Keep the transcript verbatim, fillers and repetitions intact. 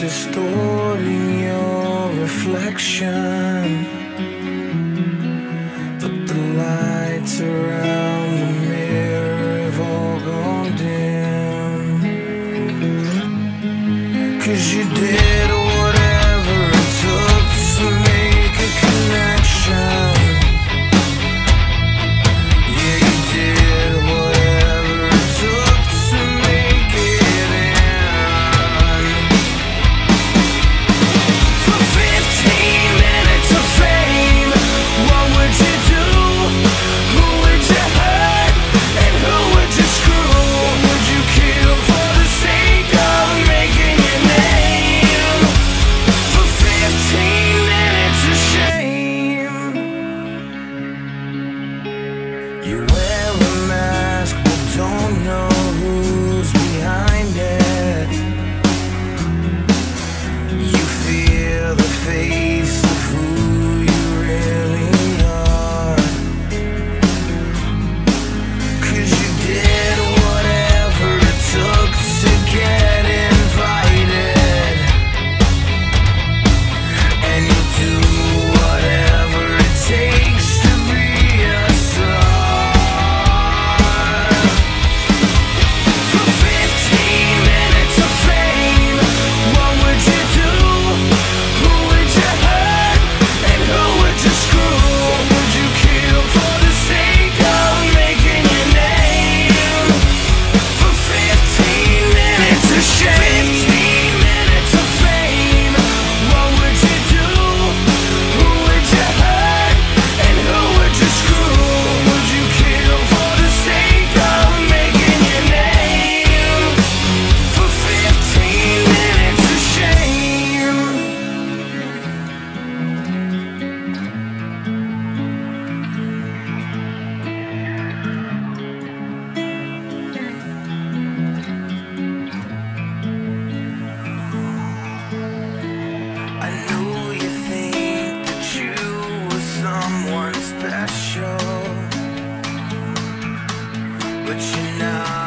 distorting your reflection, but the lights around the mirror have all gone dim. 'Cause you did whatever it took to make a connection. Yeah, you did whatever it took to make it in. For fifteen minutes of fame, what would you do? Who would you hurt? And who would you screw? Would you kill for the sake of making your name? For fifteen minutes of shame. You wear a mask but don't know who's behind it. You feel the face of who you really are. 'Cause you did whatever it took to get invited, and you do whatever it takes to be a star. For fifteen minutes of fame, what would you do? Who would you hurt? And who would you screw? Would you kill for the sake of making your name? For fifteen minutes of shame, fifteen minutes of fame, what would you do? Who would you hurt? And who would you screw? Would you kill for the sake of making your name? For fifteen minutes of shame. I know you think that you were someone special, but you're not.